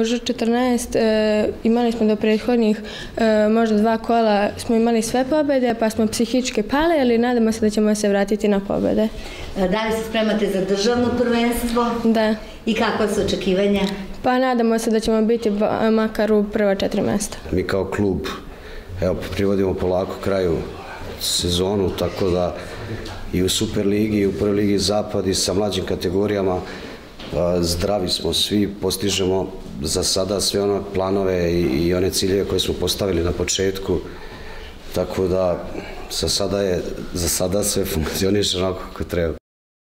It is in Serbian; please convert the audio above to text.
Ž14 imali smo do prethodnih možda 2 kola, smo imali sve pobjede, pa smo psihički pali, ali nadamo se da ćemo se vratiti na pobjede. Da li se spremate za državno prvenstvo? Da. I kakva su očekivanja? Pa nadamo se da ćemo biti makar u prva 4 mjesta. Mi kao klub privodimo polako kraju sezonu, tako da i u Superligi i u Prvoj ligi Zapad i sa mlađim kategorijama zdravi smo svi, postižemo za sada sve one planove i one ciljeve koje smo postavili na početku, tako da za sada sve funkcioniše onako kako treba.